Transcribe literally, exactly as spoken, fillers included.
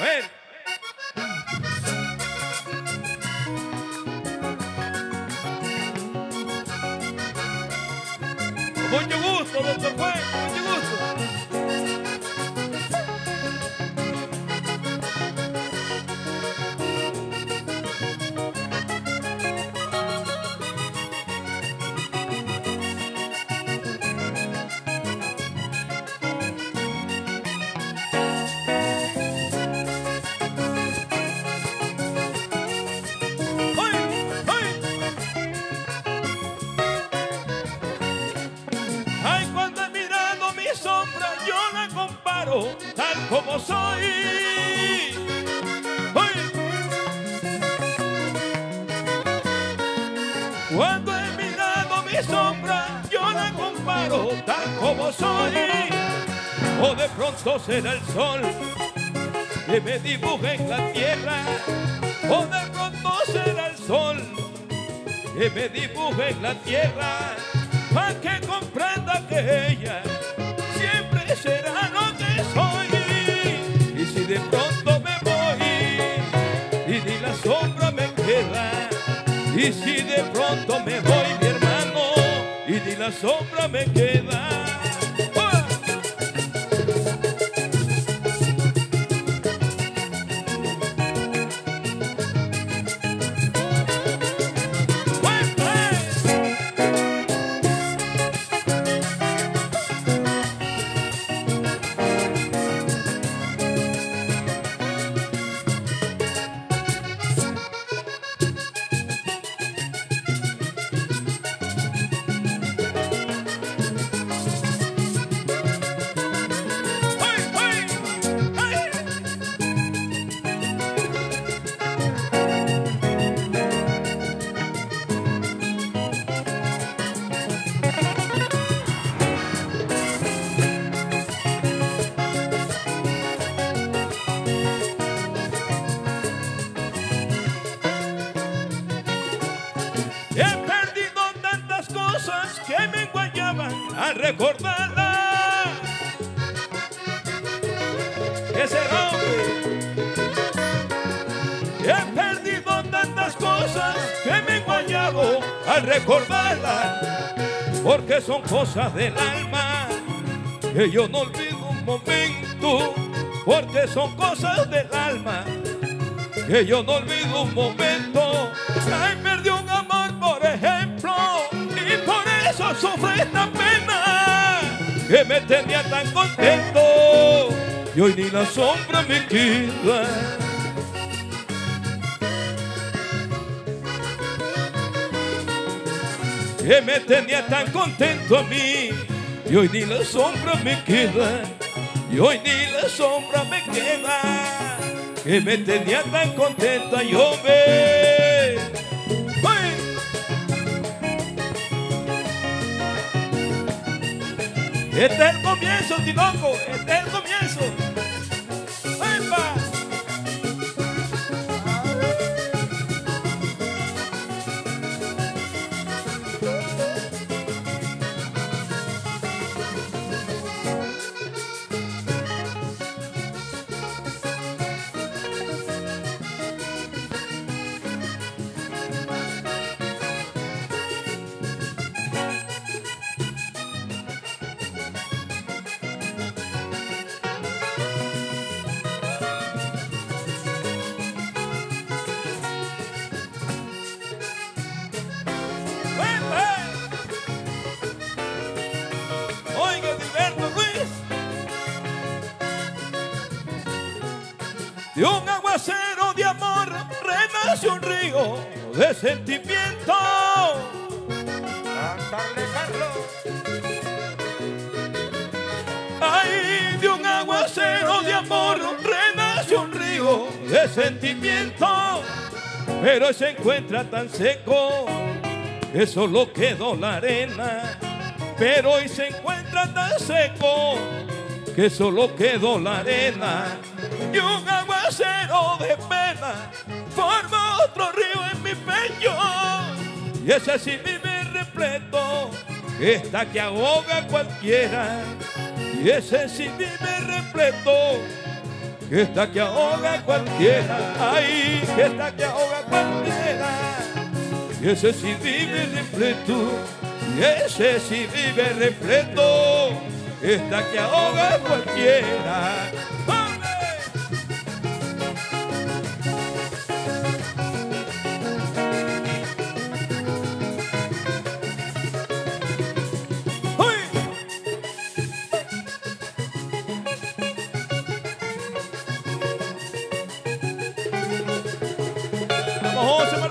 A ver. Con mucho gusto, doctor Juan, con mucho gusto. Tal como soy. ¡Ay! Cuando he mirado mi sombra, yo la comparo tal como soy. O de pronto será el sol que me dibuja en la tierra. O de pronto será el sol que me dibuja en la tierra. Para que comprenda que ella siempre será lo que soy. Y si de pronto me voy y ni la sombra me queda, y si de pronto me voy, mi hermano, y ni la sombra me queda. He perdido tantas cosas que me enguayaban al recordarla. Ese hombre. He perdido tantas cosas que me enguayabo al recordarla, porque son cosas del alma que yo no olvido un momento, porque son cosas del alma que yo no olvido un momento. Ay, perdí un amor, por ejemplo, y por eso sufre esta pena que me tenía tan contento y hoy ni la sombra me queda. Que me tenía tan contento a mí y hoy ni la sombra me queda, y hoy ni la sombra me queda. Que me tenía tan contenta yo ve. ¡Ay! Este es el comienzo, Tinoco, este es el comienzo. ¡Ay, pa! De un aguacero de amor renace un río de sentimiento. Cantarle, Carlos. Ay, de un aguacero de amor renace un río de sentimiento, pero se encuentra tan seco que solo quedó la arena. Pero hoy se encuentra tan seco que solo quedó la arena. Y un aguacero de pena forma otro río en mi pecho, y ese sí vive repleto, está que ahoga a cualquiera. Y ese sí vive repleto, esta que ahoga a cualquiera, ay, esta que ahoga a cualquiera. Y ese sí vive repleto, y ese sí vive repleto, esta que ahoga a cualquiera. Vamos, José Manuel.